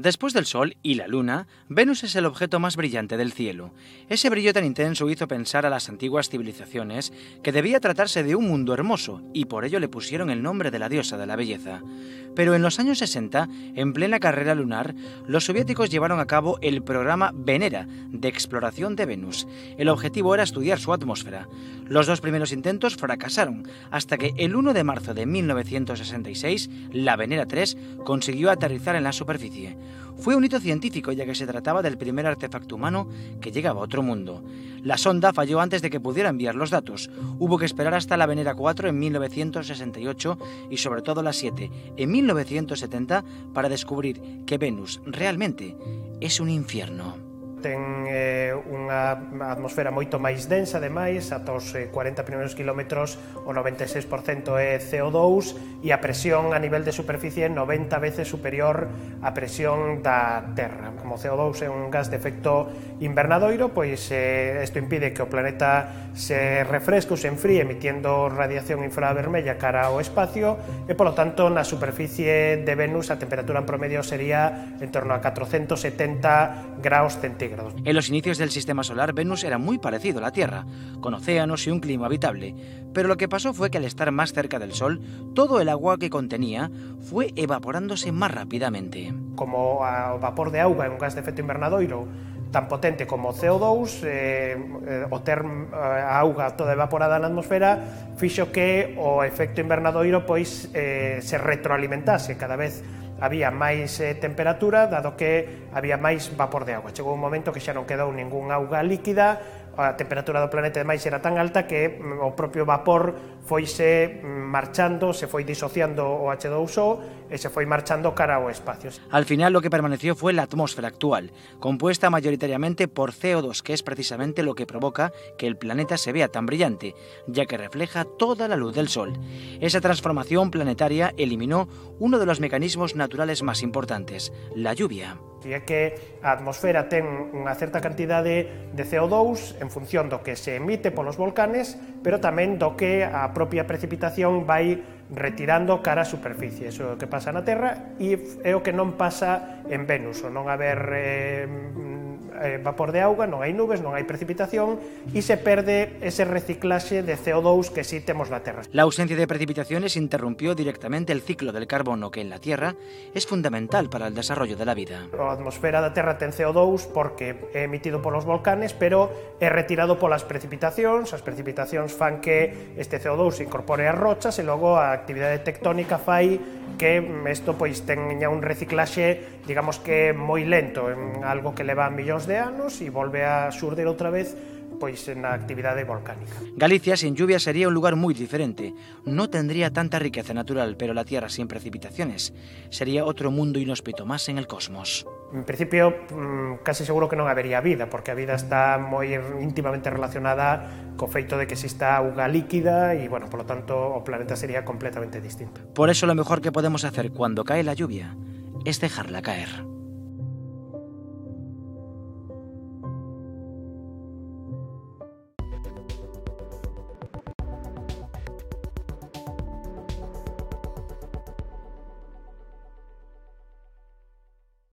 Después del Sol y la Luna, Venus es el objeto más brillante del cielo. Ese brillo tan intenso hizo pensar a las antiguas civilizaciones que debía tratarse de un mundo hermoso, y por ello le pusieron el nombre de la diosa de la belleza. Pero en los años 60, en plena carrera lunar, los soviéticos llevaron a cabo el programa Venera, de exploración de Venus. El objetivo era estudiar su atmósfera. Los dos primeros intentos fracasaron, hasta que el 1 de marzo de 1966, la Venera 3 consiguió aterrizar en la superficie. Fue un hito científico, ya que se trataba del primer artefacto humano que llegaba a otro mundo. La sonda falló antes de que pudiera enviar los datos. Hubo que esperar hasta la Venera 4 en 1968 y sobre todo la 7 en 1970 para descubrir que Venus realmente es un infierno. Ten unha atmosfera moito máis densa, ademais, ata os 40 primeiros kilómetros o 96% é CO2 e a presión a nivel de superficie é 90 veces superior á presión da Terra. Como o CO2 é un gas de efecto invernadoiro, pois isto impide que o planeta se refresque ou se enfríe emitiendo radiación infravermella cara ao espacio e, polo tanto, na superficie de Venus a temperatura en promedio sería en torno a 470 graus centígrados. En los inicios del sistema solar, Venus era muy parecido a la Tierra, con océanos y un clima habitable, pero lo que pasó fue que al estar más cerca del Sol, todo el agua que contenía fue evaporándose más rápidamente. Como o vapor de auga é un gas de efecto invernadoiro tan potente como o CO2, o ter a auga toda evaporada na atmosfera fixo que o efecto invernadoiro pois se retroalimentase cada vez. Había máis temperatura, dado que había máis vapor de auga. Chegou un momento que xa non quedou ningún auga líquida, a temperatura do planeta demais era tan alta que o propio vapor foise marchando, se foi disociando o H2O e se foi marchando cara ao espacio. Al final lo que permaneció fue la atmósfera actual, compuesta mayoritariamente por CO2, que es precisamente lo que provoca que el planeta se vea tan brillante, ya que refleja toda la luz del Sol. Esa transformación planetaria eliminó uno de los mecanismos naturales más importantes, la lluvia. E é que a atmosfera ten unha certa cantidade de CO2 en función do que se emite polos volcanes, pero tamén do que a propia precipitación vai retirando cara á superficie. Iso é o que pasa na Terra e é o que non pasa en Venus. O non haber vapor de auga, non hai nubes, non hai precipitación e se perde ese reciclaxe de CO2 que sí temos na Terra. La ausencia de precipitaciones interrumpió directamente el ciclo del carbono, que en la Tierra es fundamental para el desarrollo de la vida. A atmosfera da Terra ten CO2 porque é emitido polos volcanes, pero é retirado polas precipitacións. As precipitacións fan que este CO2 se incorpore ás rochas e logo a actividade tectónica fai que isto pois teña un reciclaxe, digamos que moi lento, en algo que leva millóns de anos e volve a xurdir outra vez pois na actividade volcánica. Galicia sin lluvia sería un lugar muy diferente. No tendría tanta riqueza natural, pero la Tierra sin precipitaciones sería otro mundo inhóspito más en el cosmos. En principio, casi seguro que non habería vida, porque a vida está moi íntimamente relacionada co feito de que exista auga líquida e, bueno, polo tanto, o planeta sería completamente distinto. Por eso lo mejor que podemos hacer cuando cae la lluvia es dejarla caer.